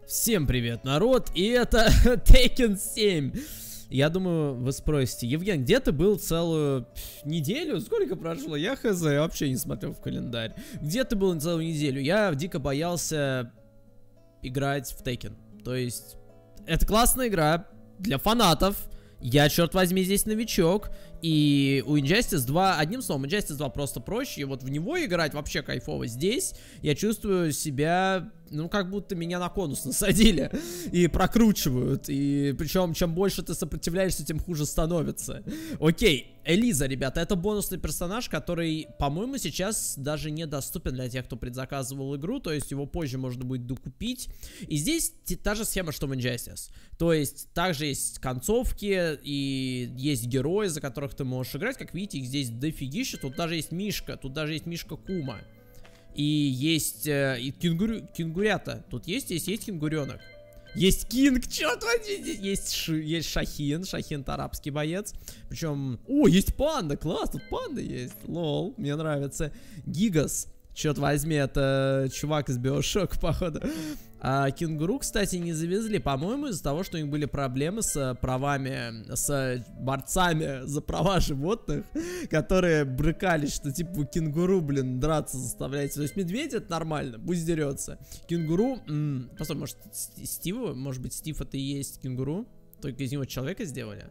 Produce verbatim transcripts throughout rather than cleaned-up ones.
Всем привет, народ, и это Tekken семь. Я думаю, вы спросите: Евген, где ты был целую неделю? Сколько прошло? Я хз, я вообще не смотрел в календарь. Где ты был целую неделю? Я дико боялся играть в Tekken. То есть, это классная игра для фанатов. Я, черт возьми, здесь новичок. И у Injustice два, одним словом, Injustice два просто проще. И вот в него играть вообще кайфово. Здесь я чувствую себя, ну, как будто меня на конус насадили. И прокручивают. И причем, чем больше ты сопротивляешься, тем хуже становится. Окей, Элиза, ребята, это бонусный персонаж, который, по-моему, сейчас даже недоступен для тех, кто предзаказывал игру. То есть его позже можно будет докупить. И здесь та же схема, что в Injustice. То есть также есть концовки и есть герои, за которых ты можешь играть. Как видите, их здесь дофигища. Тут даже есть Мишка, тут даже есть Мишка Кума. И есть э, и кенгурю, кенгурята. Тут есть, есть, есть кенгуренок. Есть Кинг, черт возьми. Есть, Ши, есть Шахин. Шахин — это арабский боец. Причем, о, есть панда, класс, тут панда есть. Лол, мне нравится. Гигас, черт возьми, это чувак из Биошока, походу. А кенгуру, кстати, не завезли, по-моему, из-за того, что у них были проблемы с правами, с борцами за права животных, которые брыкались, что типа кенгуру, блин, драться заставляете. То есть медведь — это нормально, пусть дерется. Кенгуру, м-м, посмотрим, может, Стив, может быть, Стив это и есть кенгуру, только из него человека сделали.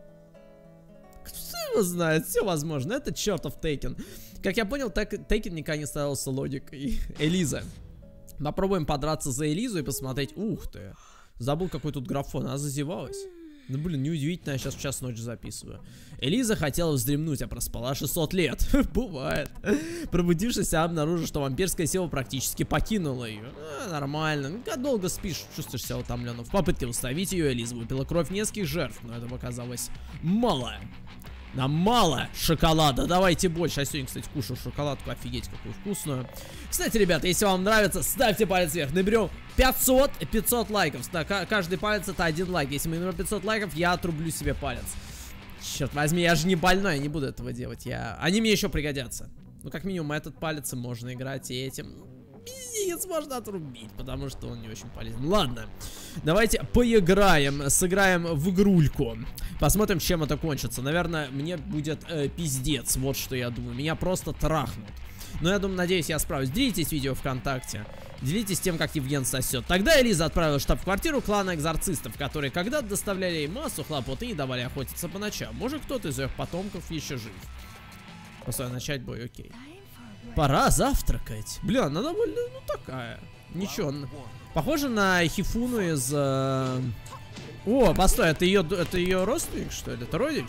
Кто его знает, все возможно, это чертов Tekken. Как я понял, Tekken никогда не ставился логикой. Элиза. Попробуем подраться за Элизу и посмотреть. Ух ты. Забыл, какой тут графон. Она зазевалась. Ну, блин, неудивительно, я сейчас в час ночи записываю. Элиза хотела вздремнуть, а проспала шестьсот лет. Бывает. Пробудившись, я обнаружил, что вампирская сила практически покинула ее. А, нормально. Ну, когда долго спишь, чувствуешь себя утомленным. В попытке восстановить ее, Элиза выпила кровь нескольких жертв, но этого оказалось мало. Нам мало шоколада, давайте больше. Я сегодня, кстати, кушаю шоколадку, офигеть, какую вкусную. Кстати, ребята, если вам нравится, ставьте палец вверх. Наберем пятьсот пятьсот лайков. Каждый палец — это один лайк. Если мы наберем пятьсот лайков, я отрублю себе палец. Черт возьми, я же не больной, я не буду этого делать. Я... Они мне еще пригодятся. Ну, как минимум, этот палец можно играть и этим. Пиздец, можно отрубить, потому что он не очень полезен. Ладно, давайте поиграем, сыграем в игрульку. Посмотрим, чем это кончится. Наверное, мне будет э, пиздец, вот что я думаю. Меня просто трахнут. Но я думаю, надеюсь, я справлюсь. Делитесь видео ВКонтакте. Делитесь тем, как Евген сосет. Тогда Элиза отправила в штаб-квартиру клана экзорцистов, которые когда-то доставляли ей массу хлопот и не давали охотиться по ночам. Может, кто-то из их потомков еще жив. Просто начать бой, окей. Пора завтракать. Бля, она довольно, ну, такая. Ничего. Похоже на Хифуну из... Э... О, постой, это ее, это ее родственник, что ли? Это родич?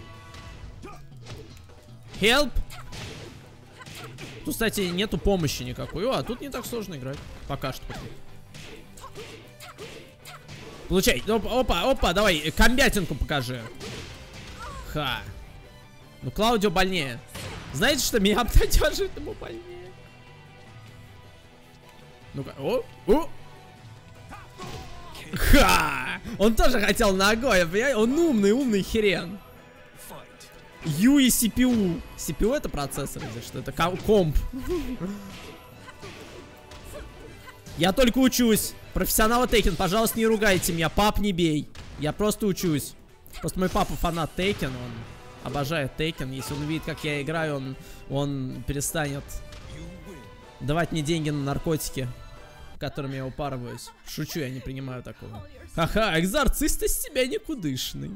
Help! Тут, кстати, нету помощи никакой. О, а тут не так сложно играть. Пока что. Получай. Опа, опа, опа, давай, комбятинку покажи. Ха. Ну, Клаудио больнее. Знаете, что меня обнадеживает, ему больнее. Ну-ка, о, о. Ха! Он тоже хотел ногой, он умный, умный хрен. Ю и си пи ю. си пи ю это процессор, или что это? Комп. Я только учусь. Профессионал Tekken, пожалуйста, не ругайте меня. Пап, не бей. Я просто учусь. Просто мой папа фанат Tekken, он обожает Tekken. Если он увидит, как я играю, он, он перестанет давать мне деньги на наркотики, которыми я упарываюсь. Шучу, я не принимаю такого. Ха-ха, экзорцист из себя никудышный.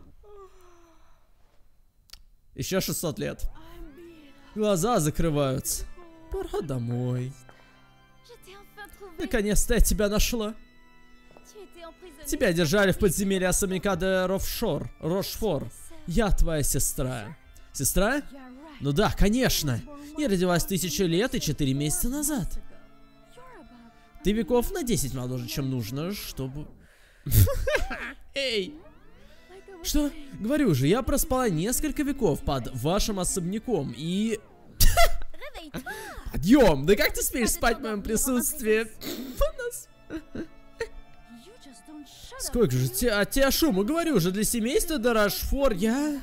Еще шестьсот лет. Глаза закрываются. Пора домой. Наконец-то я тебя нашла. Тебя держали в подземелье особняка де Рошфор. Рошфор. Я твоя сестра. Сестра? Ну да, конечно. Я родилась тысячу лет и четыре месяца назад. Ты веков на десять моложе, чем нужно, чтобы... Эй! Что? Говорю же, я проспала несколько веков под вашим особняком и... Подъем! Да как ты смеешь спать в моем присутствии? Сколько же тебя, от тебя шума, говорю же, для семейства де Рошфор я...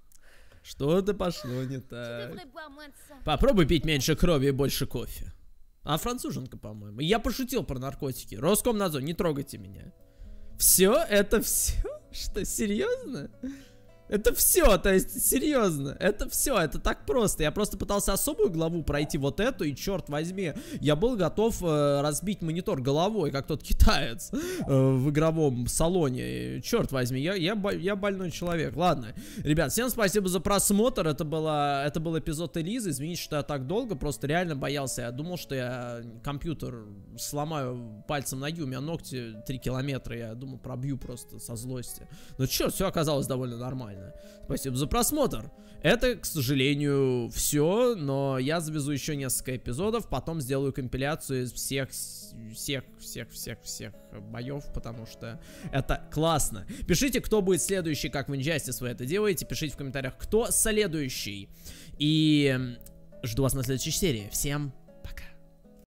Что-то пошло не так. Попробуй пить меньше крови и больше кофе. А француженка, по-моему. Я пошутил про наркотики. Роскомнадзор, не трогайте меня. Все? Это все? Что, серьезно? Это все, то есть, серьезно, это все, это так просто. Я просто пытался особую главу пройти, вот эту, и черт возьми, я был готов э, разбить монитор головой, как тот китаец э, в игровом салоне. Черт возьми, я, я, я больной человек. Ладно, ребят, всем спасибо за просмотр. Это, было, это был эпизод Элизы. Извините, что я так долго, просто реально боялся. Я думал, что я компьютер сломаю пальцем ноги, у меня ногти три километра, я думал, пробью просто со злости. Но черт, все оказалось довольно нормально. Спасибо за просмотр. Это, к сожалению, все, но я завезу еще несколько эпизодов, потом сделаю компиляцию из всех, всех, всех, всех, всех боев, потому что это классно. Пишите, кто будет следующий, как в Injustice вы это делаете, пишите в комментариях, кто следующий. И жду вас на следующей серии. Всем пока.